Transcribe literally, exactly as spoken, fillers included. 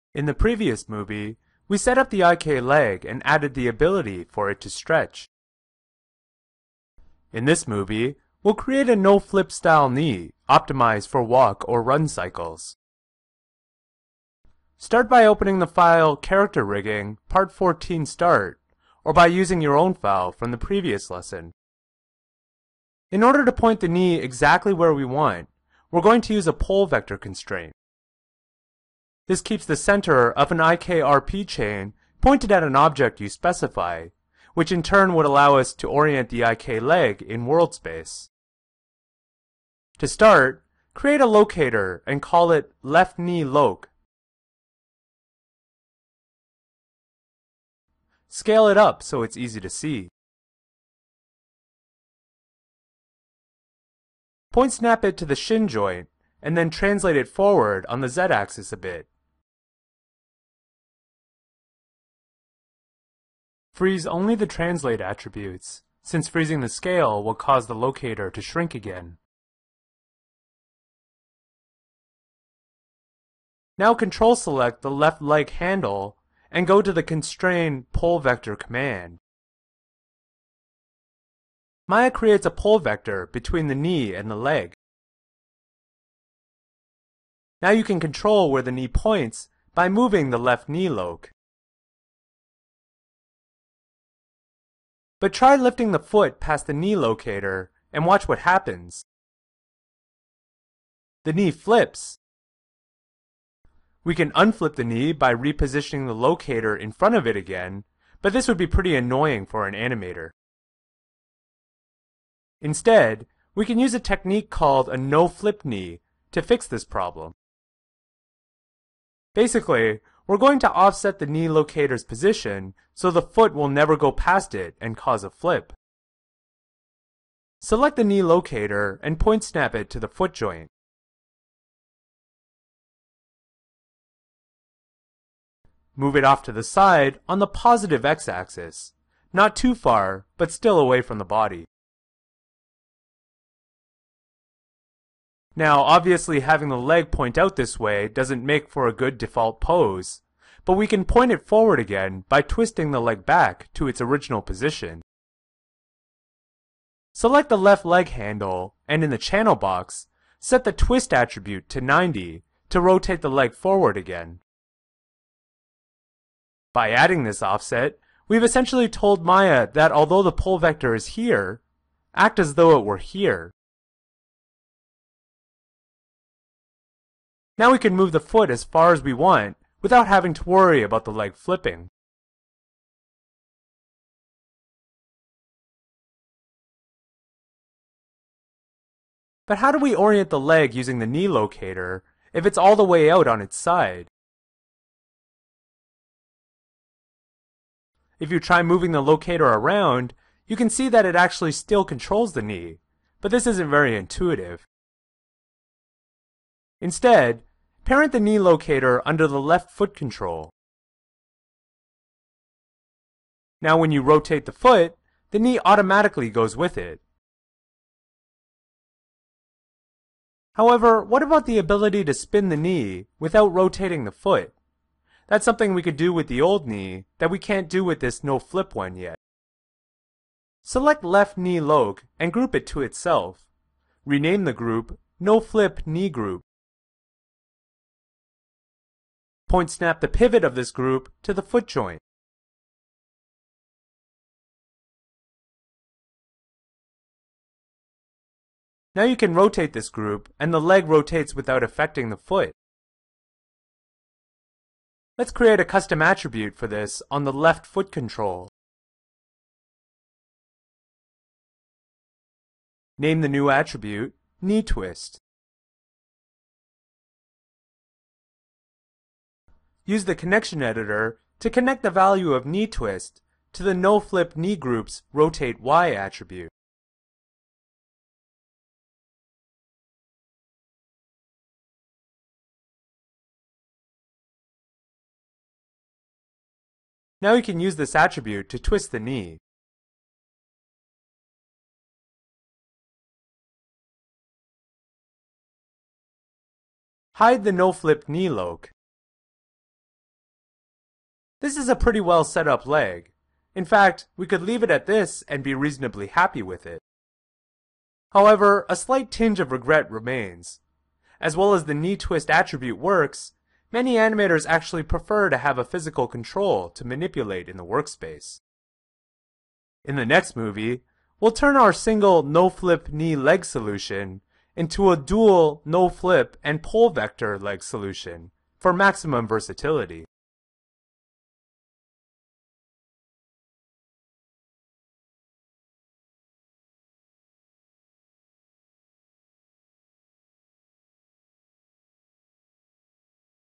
In the previous movie, we set up the I K leg and added the ability for it to stretch. In this movie, we'll create a no-flip style knee, optimized for walk or run cycles. Start by opening the file Character Rigging, Part fourteen Start, or by using your own file from the previous lesson. In order to point the knee exactly where we want, we're going to use a pole vector constraint. This keeps the center of an I K R P chain pointed at an object you specify, which in turn would allow us to orient the I K leg in world space. To start, create a locator and call it left knee loc. Scale it up so it's easy to see. Point snap it to the shin joint and then translate it forward on the z-axis a bit. Freeze only the translate attributes, since freezing the scale will cause the locator to shrink again. Now control select the left leg handle and go to the constrain pole vector command. Maya creates a pole vector between the knee and the leg. Now you can control where the knee points by moving the left knee loc. But try lifting the foot past the knee locator and watch what happens. The knee flips. We can unflip the knee by repositioning the locator in front of it again, but this would be pretty annoying for an animator. Instead, we can use a technique called a no-flip knee to fix this problem. Basically, we're going to offset the knee locator's position so the foot will never go past it and cause a flip. Select the knee locator and point snap it to the foot joint. Move it off to the side on the positive x-axis, not too far, but still away from the body. Now, obviously having the leg point out this way doesn't make for a good default pose, but we can point it forward again by twisting the leg back to its original position. Select the left leg handle, and in the channel box, set the twist attribute to ninety to rotate the leg forward again. By adding this offset, we've essentially told Maya that although the pole vector is here, act as though it were here. Now we can move the foot as far as we want without having to worry about the leg flipping. But how do we orient the leg using the knee locator if it's all the way out on its side? If you try moving the locator around, you can see that it actually still controls the knee, but this isn't very intuitive. Instead, parent the knee locator under the left foot control. Now when you rotate the foot, the knee automatically goes with it. However, what about the ability to spin the knee without rotating the foot? That's something we could do with the old knee that we can't do with this no-flip one yet. Select left knee loc and group it to itself. Rename the group no-flip knee group. Point snap the pivot of this group to the foot joint. Now you can rotate this group and the leg rotates without affecting the foot. Let's create a custom attribute for this on the left foot control. Name the new attribute knee twist. Use the connection editor to connect the value of knee twist to the no-flip knee group's rotate Y attribute. Now you can use this attribute to twist the knee. Hide the no-flip knee loc. This is a pretty well set up leg. In fact, we could leave it at this and be reasonably happy with it. However, a slight tinge of regret remains. As well as the knee twist attribute works, many animators actually prefer to have a physical control to manipulate in the workspace. In the next movie, we'll turn our single no-flip knee leg solution into a dual no-flip and pole vector leg solution for maximum versatility.